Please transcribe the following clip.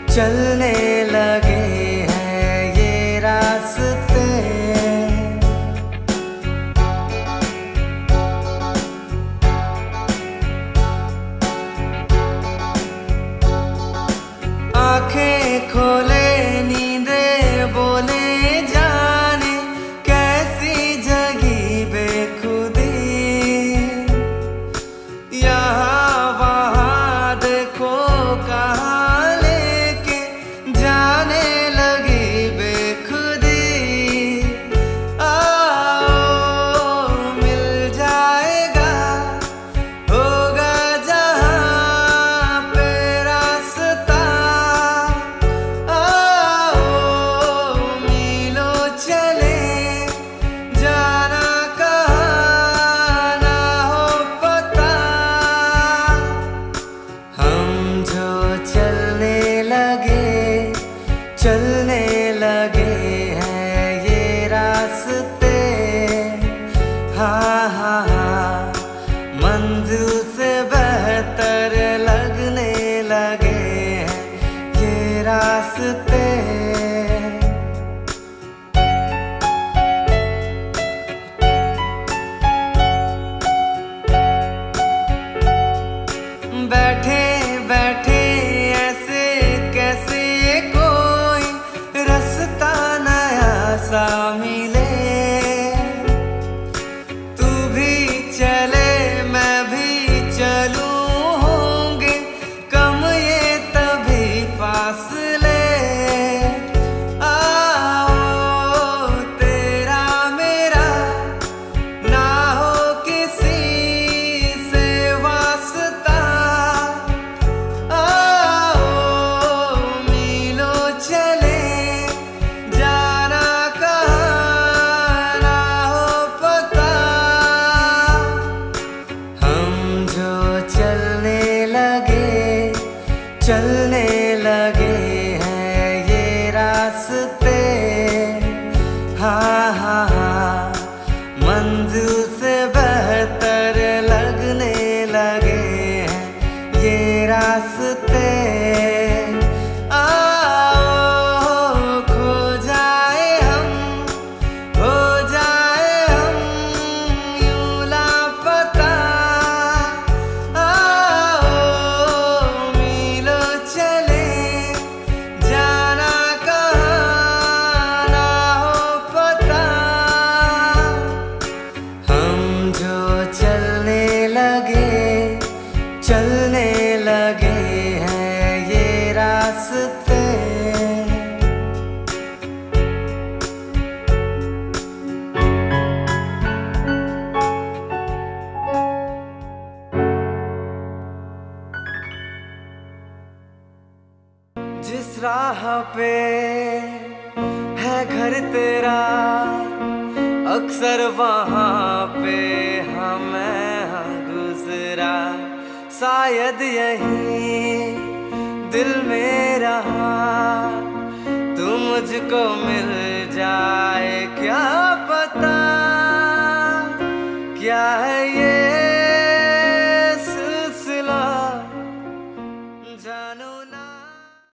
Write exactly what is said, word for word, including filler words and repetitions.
चलने लगे हैं ये रास्ते। आंखें खोले नींदे बोले जाने कैसी जगी बेखुदी। यहाँ वहाँ देखो कहाँ लेके जाने लगी बेखुदी। आओ मिल जाएगा होगा जहाँ पे रास्ता। आओ मीलों चले जाना कहाँ ना हो पता। हम जो चलने लगे चलने लगे हैं ये रास्ते। हाँ हाँ हाँ मंजिल से बेहतर लगने लगे हैं ये रास्ते। बैठे बैठे ऐसे कैसे कोई रास्ता नया सा मिले। तू भी चले मैं भी चलूं होंगे कम ये तभी फासले। आओ तेरा मेरा ना हो किसी से वास्ता। आओ मीलों चले जाना कहाँ ना हो पता। हम जो चलने लगे चलने लगे हैं ये रास्ते। हाँ हाँ हाँ मंजिल से बेहतर लगने लगे हैं ये रास्ते। आओ खो जाए हम हो जाए हम यूं लापता। आओ मीलों चले जाना कहाँ ना हो पता। हम जो चलने लगे चलने लगे हैं ये रास्ते। जिस राह पे है घर तेरा अक्सर वहाँ पे हमें हाँ गुजरा। शायद यही दिल में रहा तू मुझको मिल जाए क्या